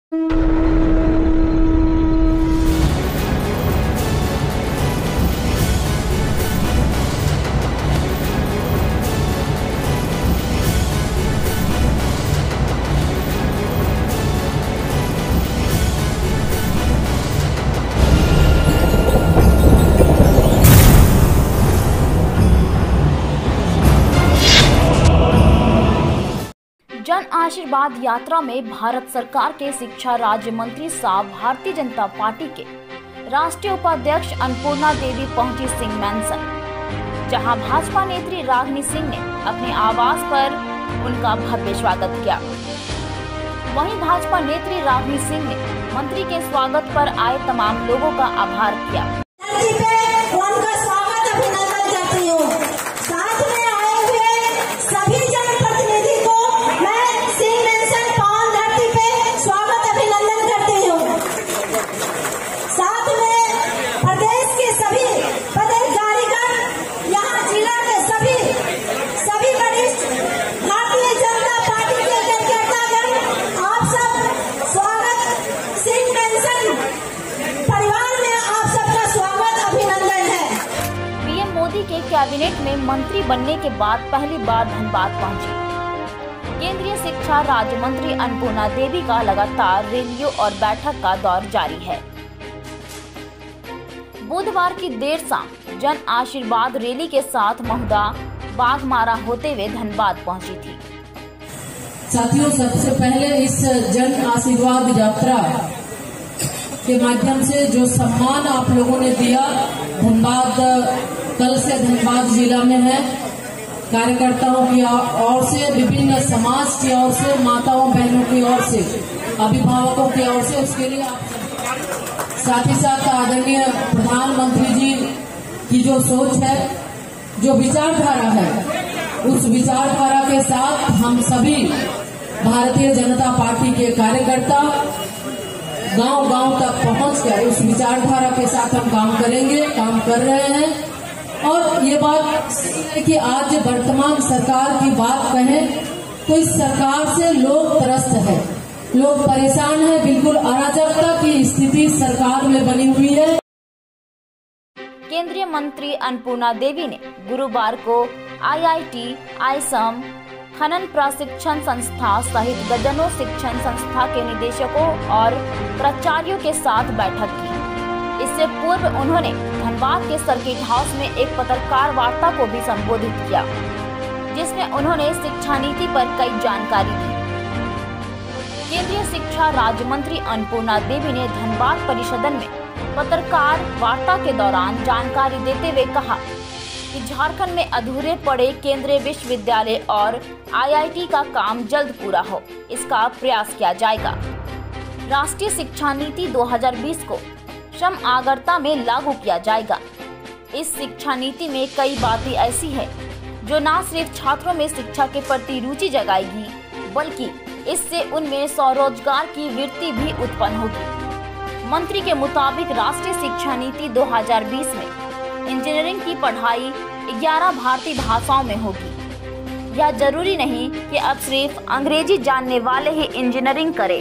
जन आशीर्वाद यात्रा में भारत सरकार के शिक्षा राज्य मंत्री साहब भारतीय जनता पार्टी के राष्ट्रीय उपाध्यक्ष अन्नपूर्णा देवी पहुंची सिंह मैंसन, जहां भाजपा नेत्री रागिनी सिंह ने अपने आवास पर उनका भव्य स्वागत किया। वहीं भाजपा नेत्री रागिनी सिंह ने मंत्री के स्वागत पर आए तमाम लोगों का आभार किया। कैबिनेट में मंत्री बनने के बाद पहली बार धनबाद पहुंची केंद्रीय शिक्षा राज्य मंत्री अन्नपूर्णा देवी का लगातार रैलियों और बैठक का दौर जारी है। बुधवार की देर शाम जन आशीर्वाद रैली के साथ महुदा बाघमारा होते हुए धनबाद पहुंची थी। साथियों, सबसे पहले इस जन आशीर्वाद यात्रा के माध्यम से जो सम्मान आप लोगों ने दिया, धनबाद कल से धनबाद जिला में है, कार्यकर्ताओं की ओर से, विभिन्न समाज की ओर से, माताओं बहनों की ओर से, अभिभावकों की ओर से, उसके लिए आप साथ ही साथ आदरणीय प्रधानमंत्री जी की जो सोच है, जो विचारधारा है, उस विचारधारा के साथ हम सभी भारतीय जनता पार्टी के कार्यकर्ता गांव-गांव तक पहुंचकर उस विचारधारा के साथ हम काम करेंगे, काम कर रहे हैं। और ये बात है कि आज वर्तमान सरकार की बात कहें तो इस सरकार से लोग त्रस्त है, लोग परेशान है, बिल्कुल अराजकता की स्थिति सरकार में बनी हुई है। केंद्रीय मंत्री अन्नपूर्णा देवी ने गुरुवार को IIT, ISM, खनन प्रशिक्षण संस्था सहित दर्जनों शिक्षण संस्था के निदेशकों और प्राचार्यों के साथ बैठक की। इससे पूर्व उन्होंने धनबाद के सर्किट हाउस में एक पत्रकार वार्ता को भी संबोधित किया, जिसमें उन्होंने शिक्षा नीति पर कई जानकारी दी। केंद्रीय शिक्षा राज्य मंत्री अन्नपूर्णा देवी ने धनबाद परिसदन में पत्रकार वार्ता के दौरान जानकारी देते हुए कहा कि झारखंड में अधूरे पड़े केंद्रीय विश्वविद्यालय और IIT का काम जल्द पूरा हो, इसका प्रयास किया जाएगा। राष्ट्रीय शिक्षा नीति 2020 को समआगरता में लागू किया जाएगा। इस शिक्षा नीति में कई बातें ऐसी हैं जो न सिर्फ छात्रों में शिक्षा के प्रति रुचि जगाएगी, बल्कि इससे उनमें स्वरोजगार की वृत्ति भी उत्पन्न होगी। मंत्री के मुताबिक राष्ट्रीय शिक्षा नीति 2020 में इंजीनियरिंग की पढ़ाई 11 भारतीय भाषाओं में होगी। यह जरूरी नहीं कि अब सिर्फ अंग्रेजी जानने वाले ही इंजीनियरिंग करें।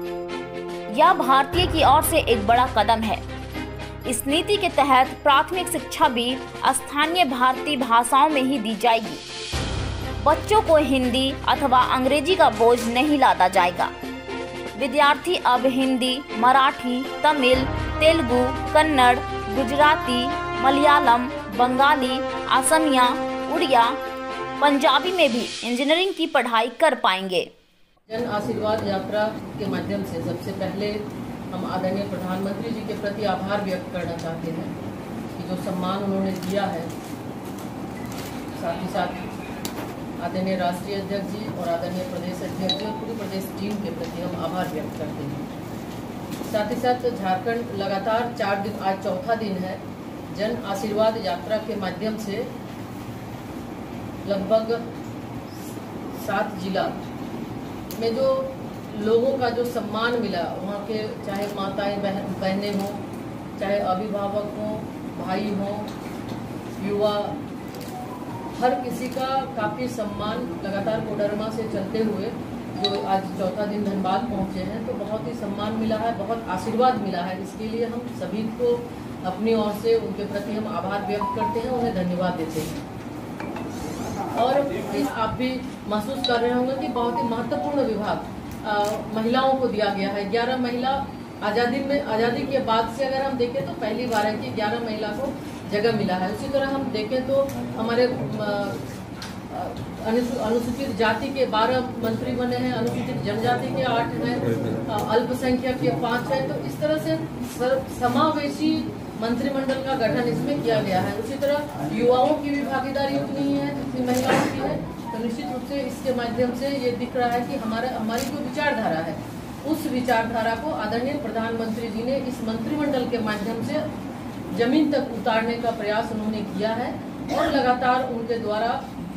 यह भारतीय की ओर से एक बड़ा कदम है। इस नीति के तहत प्राथमिक शिक्षा भी स्थानीय भारतीय भाषाओं में ही दी जाएगी। बच्चों को हिंदी अथवा अंग्रेजी का बोझ नहीं लादा जाएगा। विद्यार्थी अब हिंदी, मराठी, तमिल, तेलुगु, कन्नड़, गुजराती, मलयालम, बंगाली, असमिया, उड़िया, पंजाबी में भी इंजीनियरिंग की पढ़ाई कर पाएंगे। जन आशीर्वाद यात्रा के माध्यम से सबसे पहले हम आदरणीय प्रधानमंत्री जी के प्रति आभार व्यक्त करना चाहते हैं कि जो सम्मान उन्होंने दिया है। साथ ही साथ आदरणीय राष्ट्रीय अध्यक्ष जी और आदरणीय प्रदेश अध्यक्ष जी और पूरी प्रदेश टीम के प्रति हम आभार व्यक्त करते हैं। साथ ही साथ झारखंड लगातार 4 दिन, आज चौथा दिन है, जन आशीर्वाद यात्रा के माध्यम से लगभग 7 जिला में जो लोगों का जो सम्मान मिला, वहाँ के चाहे माताएं बहनें हों, चाहे अभिभावक हों, भाई हों, युवा, हर किसी का काफ़ी सम्मान लगातार कोडरमा से चलते हुए जो आज चौथा दिन धनबाद पहुंचे हैं, तो बहुत ही सम्मान मिला है, बहुत आशीर्वाद मिला है। इसके लिए हम सभी को अपनी ओर से उनके प्रति हम आभार व्यक्त करते हैं, उन्हें धन्यवाद देते हैं। और आप भी महसूस कर रहे होंगे कि बहुत ही महत्वपूर्ण विभाग महिलाओं को दिया गया है। 11 महिला आज़ादी के बाद से अगर हम देखें तो पहली बार है कि 11 महिला को जगह मिला है। उसी तरह हम देखें तो हमारे अनुसूचित जाति के 12 मंत्री बने हैं, अनुसूचित जनजाति के 8 हैं, अल्पसंख्यक के 5 हैं। तो इस तरह से समावेशी मंत्रिमंडल का गठन इसमें किया गया है। उसी तरह युवाओं की भी भागीदारी उतनी ही है जितनी महिलाओं की है। तो निश्चित रूप से इसके माध्यम से ये दिख रहा है कि हमारी जो विचारधारा है, उस विचारधारा को आदरणीय प्रधानमंत्री जी ने इस मंत्रिमंडल के माध्यम से जमीन तक उतारने का प्रयास उन्होंने किया है। और लगातार उनके द्वारा,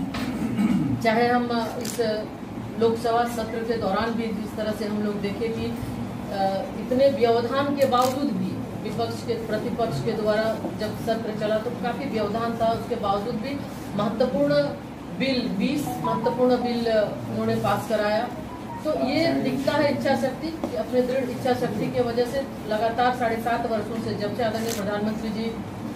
चाहे हम इस लोकसभा सत्र के दौरान भी जिस तरह से हम लोग देखें कि इतने व्यवधान के बावजूद भी प्रतिपक्ष के द्वारा जब सत्र चला तो काफी व्यवधान था, उसके बावजूद भी 20 महत्वपूर्ण बिल उन्होंने पास कराया। तो ये दिखता है इच्छा शक्ति, अपने दृढ़ इच्छा शक्ति की वजह से लगातार 7.5 वर्षों से जब से आदरणीय प्रधानमंत्री जी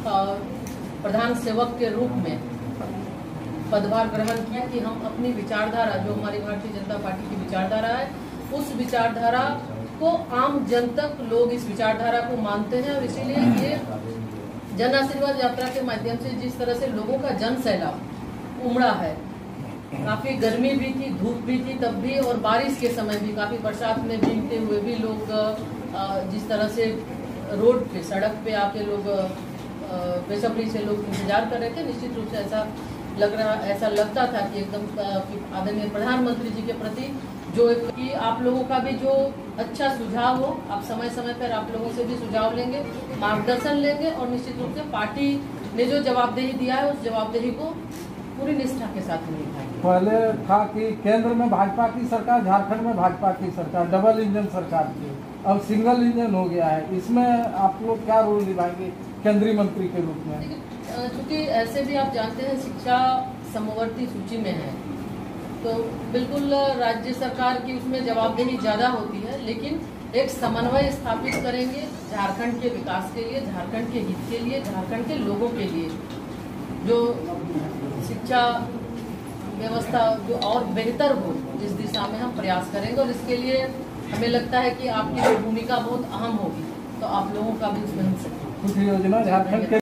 प्रधान सेवक के रूप में पदभार ग्रहण किया कि हम अपनी विचारधारा, जो हमारी भारतीय जनता पार्टी की विचारधारा है, उस विचारधारा को आम जन तक लोग इस विचारधारा को मानते हैं। और इसीलिए ये जन आशीर्वाद यात्रा के माध्यम से जिस तरह से लोगों का जन सैलाब उमड़ा है, काफी गर्मी भी थी, धूप भी थी तब भी, और बारिश के समय भी काफी बरसात में भीगते हुए भी लोग जिस तरह से रोड पे, सड़क पे आके लोग बेसब्री से लोग इंतजार कर रहे थे। निश्चित रूप से ऐसा लगता था कि एकदम आदरणीय प्रधानमंत्री जी के प्रति जो कि आप लोगों का भी जो अच्छा सुझाव हो, आप समय समय पर आप लोगों से भी सुझाव लेंगे, मार्गदर्शन लेंगे, और निश्चित रूप से पार्टी ने जो जवाबदेही दिया है उस जवाबदेही को पूरी निष्ठा के साथ निभाएंगे। पहले था कि केंद्र में भाजपा की सरकार, झारखंड में भाजपा की सरकार, डबल इंजन सरकार थी, अब सिंगल इंजन हो गया है। इसमें आप लोग क्या रोल निभाएंगे केंद्रीय मंत्री के रूप में? चूँकि ऐसे भी आप जानते हैं शिक्षा समवर्ती सूची में है, तो बिल्कुल राज्य सरकार की उसमें जवाबदेही ज़्यादा होती है, लेकिन एक समन्वय स्थापित करेंगे झारखंड के विकास के लिए, झारखंड के हित के लिए, झारखंड के लोगों के लिए, जो शिक्षा व्यवस्था जो और बेहतर हो, जिस दिशा में हम प्रयास करेंगे। और इसके लिए हमें लगता है कि आपकी जो भूमिका बहुत अहम होगी, तो आप लोगों का भी उसमें हम कुछ योजना झारखंड के